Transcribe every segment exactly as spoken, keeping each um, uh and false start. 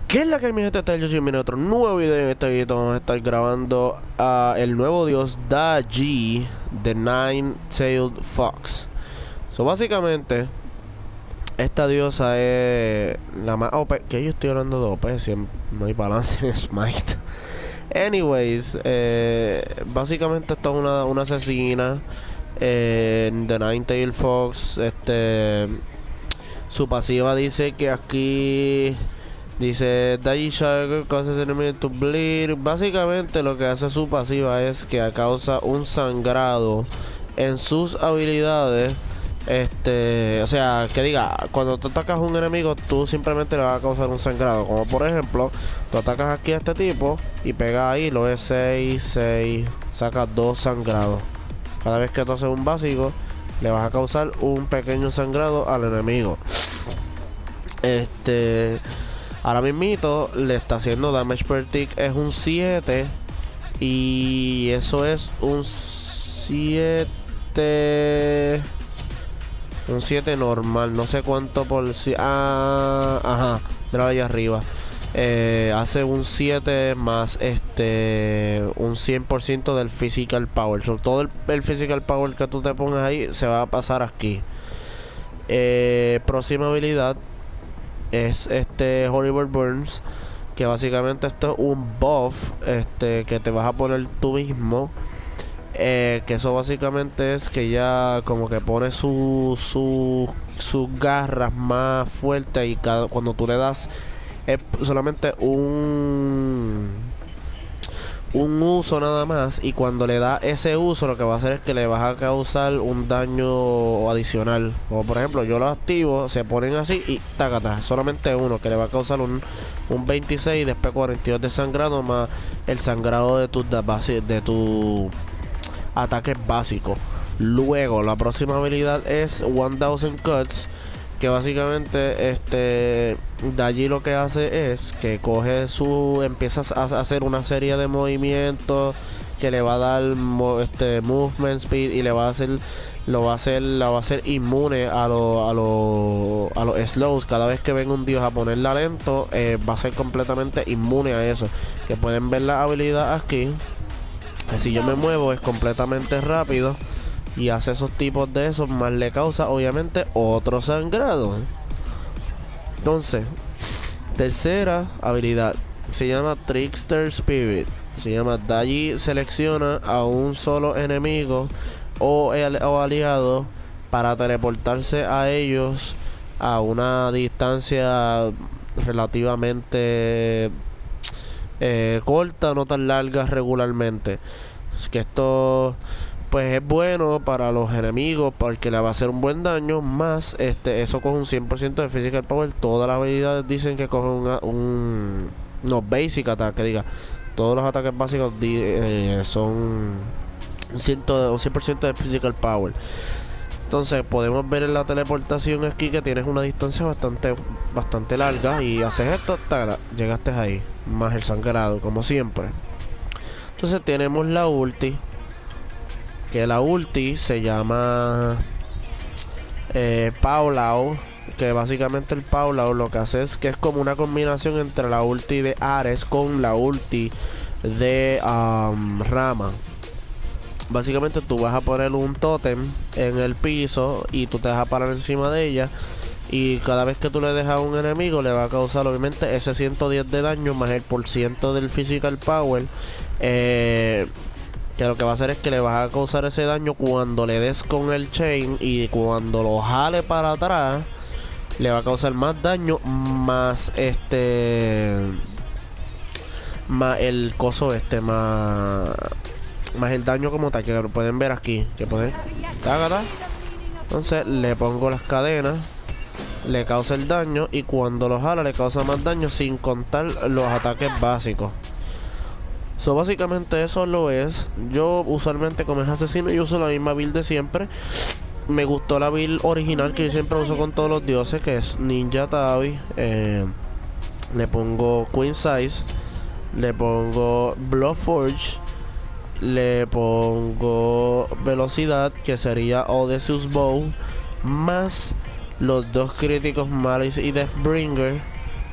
¿Qué es la que hay, mi gente? Está yo soy en otro nuevo video. En este video vamos a estar grabando a el nuevo dios Daji, The Nine-Tailed Fox. So básicamente esta diosa es la más O P. Que yo estoy hablando de O P, si no hay balance en Smite. Anyways, eh, básicamente esta es una, una asesina, eh, The Nine-Tailed Fox. Este, su pasiva dice que aquí dice Daji Shark causes enemy to bleed. Básicamente lo que hace su pasiva es que causa un sangrado en sus habilidades. Este, o sea, que diga, cuando tú atacas a un enemigo, tú simplemente le vas a causar un sangrado. Como por ejemplo, tú atacas aquí a este tipo y pegas ahí, lo ves seis, seis, sacas dos sangrados. Cada vez que tú haces un básico, le vas a causar un pequeño sangrado al enemigo. Este, ahora mismito le está haciendo damage per tick, es un siete. Y eso es un siete. Un siete normal, no sé cuánto por si. Ah, ajá, mira allá arriba. Eh, hace un siete más este un cien por ciento del physical power. So, todo el, el physical power que tú te pongas ahí se va a pasar aquí. Eh, próxima habilidad es este Horrible Burns, que básicamente esto es un buff este que te vas a poner tú mismo. Eh, que eso básicamente es que ya como que pone su, su, sus garras más fuertes, y cada, cuando tú le das es solamente un un uso nada más, y cuando le da ese uso lo que va a hacer es que le vas a causar un daño adicional. Como por ejemplo yo lo activo, se ponen así y tacata, solamente uno que le va a causar un, un veintiséis y después cuarenta y dos de sangrado más el sangrado de tu, de tu ataques básicos. Luego la próxima habilidad es one thousand Cuts, que básicamente este de allí lo que hace es que coge su empiezas a hacer una serie de movimientos que le va a dar este movement speed, y le va a hacer lo va a hacer la va a hacer inmune a los a los a los slows. Cada vez que venga un dios a ponerla lento, eh, va a ser completamente inmune a eso. Que pueden ver la habilidad aquí. Si yo me muevo es completamente rápido y hace esos tipos de esos, más le causa obviamente otro sangrado. Entonces, tercera habilidad se llama Trickster Spirit. Se llama Daji selecciona a un solo enemigo o, el, o aliado para teleportarse a ellos a una distancia relativamente Eh, corta, no tan larga regularmente. Es que esto pues es bueno para los enemigos porque le va a hacer un buen daño, más este eso coge un cien por ciento de physical power. Todas las habilidades dicen que coge una, un no basic attack, que diga todos los ataques básicos eh, son un, cien, un cien por ciento de physical power. Entonces podemos ver en la teleportación aquí que tienes una distancia bastante bastante larga, y haces esto, tada, llegaste ahí, más el sangrado como siempre. Entonces tenemos la ulti, que la ulti se llama eh, Paulao, que básicamente el Paulao lo que hace es que es como una combinación entre la ulti de Ares con la ulti de um, Rama. Básicamente tú vas a poner un tótem en el piso y tú te vas a parar encima de ella, y cada vez que tú le dejas a un enemigo le va a causar obviamente ese ciento diez de daño más el por ciento del physical power, eh, que lo que va a hacer es que le vas a causar ese daño cuando le des con el chain, y cuando lo jale para atrás le va a causar más daño, más este más el coso este más más el daño como tal, que lo pueden ver aquí, que pueden tágata. Entonces le pongo las cadenas, le causa el daño, y cuando lo jala le causa más daño, sin contar los ataques básicos. So básicamente eso lo es. Yo usualmente, como es asesino, yo uso la misma build de siempre. Me gustó la build original que yo siempre uso con todos los dioses, que es Ninja Tabi. eh, Le pongo Queen Size, le pongo Bloodforge, le pongo velocidad, que sería Odysseus Bow, más los dos críticos Malice y Deathbringer,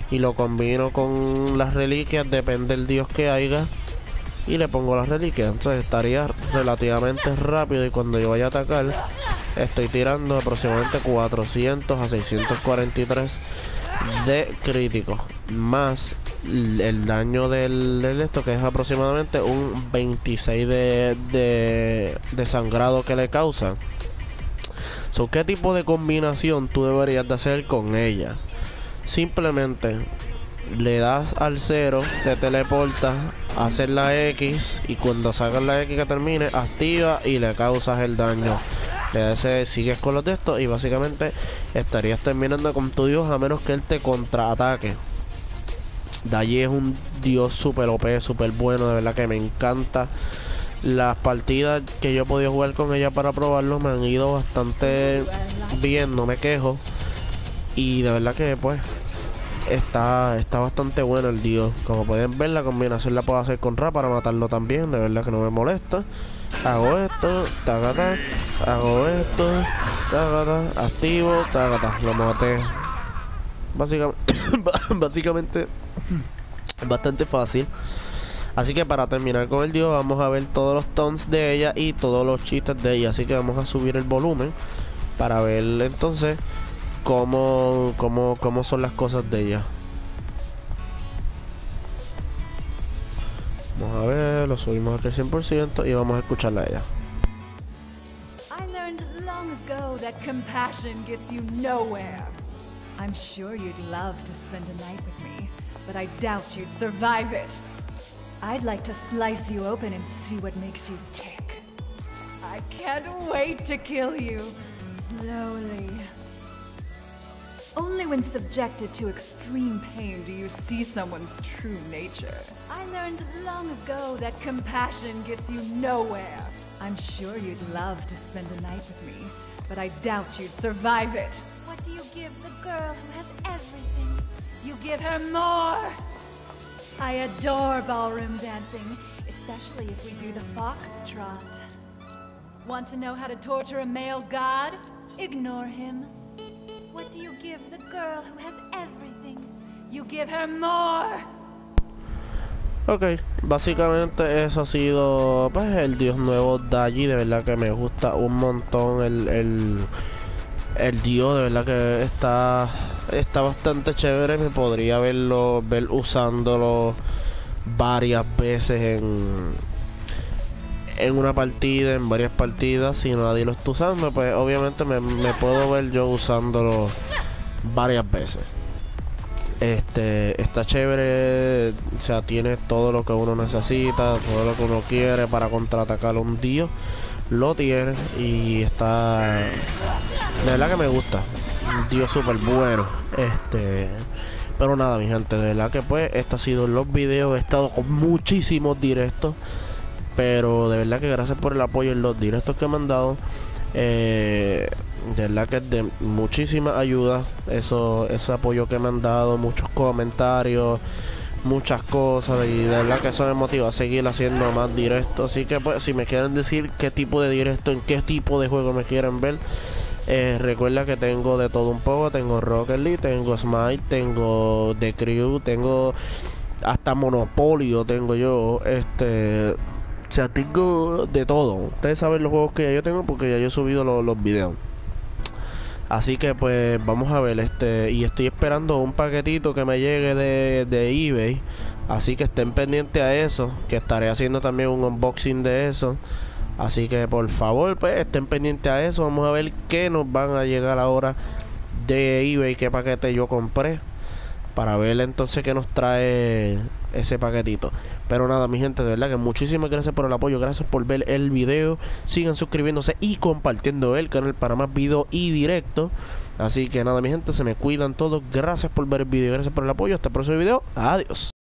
y lo combino con las reliquias, depende del dios que haya, y le pongo las reliquias. Entonces estaría relativamente rápido, y cuando yo vaya a atacar estoy tirando aproximadamente cuatrocientos a seiscientos cuarenta y tres de críticos, más el daño del, del esto, que es aproximadamente un veintiséis de, de, de sangrado que le causa. So, ¿qué tipo de combinación tú deberías de hacer con ella? Simplemente le das al cero, te teleportas, haces la X, y cuando sacas la X que termine, activa y le causas el daño. Le das, sigues con los de estos y básicamente estarías terminando con tu dios, a menos que él te contraataque. Dayi es un dios super O P, super bueno, de verdad que me encanta. Las partidas que yo he podido jugar con ella para probarlo me han ido bastante bien, no me quejo. Y de verdad que pues está, está bastante bueno el dios. Como pueden ver, la combinación la puedo hacer con Ra para matarlo también, de verdad que no me molesta. Hago esto, tagata, hago esto, tagata, activo, tagata, lo maté. Básicamente, básicamente es bastante fácil. Así que para terminar con el dios, vamos a ver todos los taunts de ella y todos los chistes de ella. Así que vamos a subir el volumen para ver entonces cómo, cómo, cómo son las cosas de ella. Vamos a ver, lo subimos aquí al cien por ciento y vamos a escucharla a ella. I learned long ago that compassion gets you nowhere. I'm sure you'd love to spend a night with me, but I doubt you'd survive it. I'd like to slice you open and see what makes you tick. I can't wait to kill you, slowly. Only when subjected to extreme pain do you see someone's true nature. I learned long ago that compassion gets you nowhere. I'm sure you'd love to spend a night with me, but I doubt you'd survive it. What do you give the girl who has everything? You give her more! I adore ballroom dancing, especially if we do the foxtrot. Want to know how to torture a male god? Ignore him. What do you give the girl who has everything? You give her more. Ok, básicamente eso ha sido pues el dios nuevo Dayi. De verdad que me gusta un montón el, el, el dios, de verdad que está está bastante chévere. Me podría verlo ver usándolo varias veces en en una partida, en varias partidas. Si nadie lo está usando, pues obviamente me, me puedo ver yo usándolo varias veces. Este está chévere, o sea, tiene todo lo que uno necesita, todo lo que uno quiere para contraatacar a un dios, lo tiene, y está, de verdad que me gusta, un dios súper bueno. Este, pero nada, mi gente, de verdad que pues estos han sido los videos. He estado con muchísimos directos, pero de verdad que gracias por el apoyo en los directos que me han dado. Eh, de verdad que es de muchísima ayuda eso, ese apoyo que me han dado, muchos comentarios, muchas cosas, y de verdad que eso me motiva a seguir haciendo más directos. Así que pues si me quieren decir qué tipo de directo, en qué tipo de juego me quieren ver, eh, recuerda que tengo de todo un poco. Tengo Rocket League, tengo Smite, tengo The Crew, tengo hasta Monopolio tengo yo, este, o sea, tengo de todo. Ustedes saben los juegos que ya yo tengo porque ya yo he subido los, los videos. Así que pues vamos a ver, este, y estoy esperando un paquetito que me llegue de, de eBay. Así que estén pendientes a eso, que estaré haciendo también un unboxing de eso. Así que por favor, pues estén pendientes a eso. Vamos a ver qué nos van a llegar ahora de eBay, qué paquete yo compré, para ver entonces qué nos trae ese paquetito. Pero nada, mi gente, de verdad que muchísimas gracias por el apoyo, gracias por ver el video. Sigan suscribiéndose y compartiendo el canal para más videos y directos. Así que nada, mi gente, se me cuidan todos. Gracias por ver el video, gracias por el apoyo. Hasta el próximo video. Adiós.